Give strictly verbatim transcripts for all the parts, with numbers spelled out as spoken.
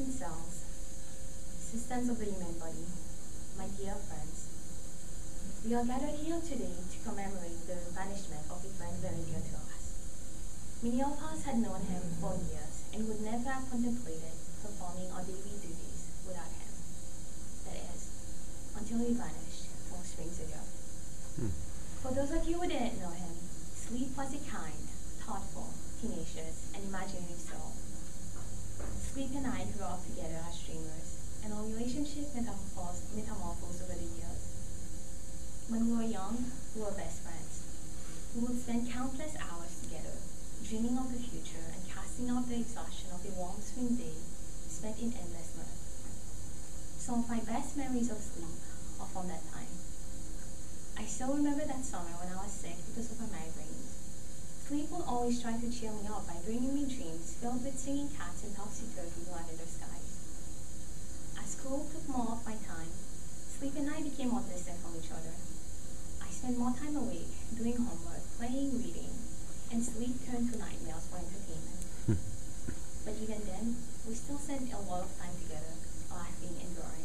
and cells, systems of the human body, my dear friends, we are gathered here today to commemorate the vanishment of a friend very dear to us. Many of us had known him for years and would never have contemplated performing our daily duties without him. That is, until he vanished four springs ago. Hmm. For those of you who didn't know him, Sleep was a kind, thoughtful, tenacious, and imaginative soul. Sleep and I grew up together as dreamers, and our relationship metamorphosed, metamorphosed over the years. When we were young, we were best friends. We would spend countless hours together, dreaming of the future and casting out the exhaustion of a warm spring day spent in endless mirth. Some of my best memories of Sleep are from that time. I still remember that summer when I was sick because of a migraine. Sleep would always try to cheer me up by bringing me dreams filled with singing cats and topsy-turvy lavender skies. As school took more of my time, Sleep and I became more distant from each other. I spent more time awake, doing homework, playing, reading, and Sleep turned to nightmares for entertainment. But even then, we still spent a lot of time together, laughing and growing.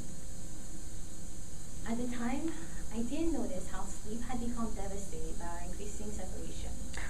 At the time, I didn't notice how Sleep had become devastated by our increasing separation.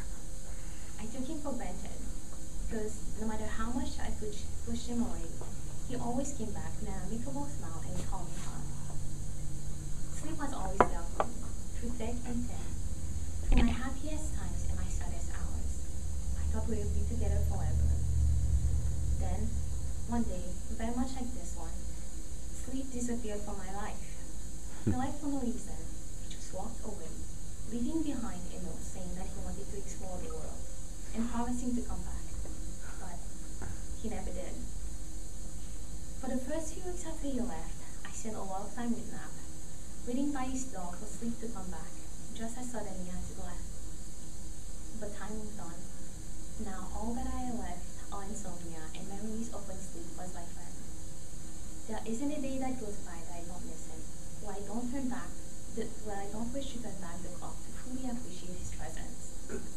I took him for granted, because no matter how much I pushed, pushed him away, he always came back with an amicable smile and a calming heart. Sleep was always there for me, through thick and thin, through my happiest times and my saddest hours. I thought we would be together forever. Then, one day, very much like this one, Sleep disappeared from my life. He left for no reason. He just walked away, leaving behind a note saying that he wanted to explore the world and promising to come back. But he never did. For the first few weeks after he left, I spent a lot of time with Nap, waiting by his door for Sleep to come back, just as suddenly as he left. But time moved on. Now all that I had left are insomnia and memories of when Sleep was my friend. There isn't a day that goes by that I don't miss him, where I don't turn back, the, where I don't wish to turn back the clock to fully appreciate his presence.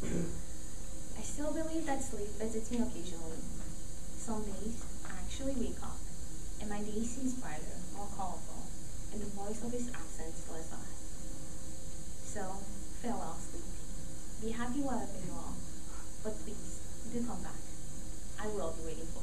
I still believe that Sleep visits me occasionally. Some days, I actually wake up, and my day seems brighter, more colorful, and the voice of his absence still is last. So, farewell, Sleep. Be happy wherever you are, but please, do come back. I will be waiting for you.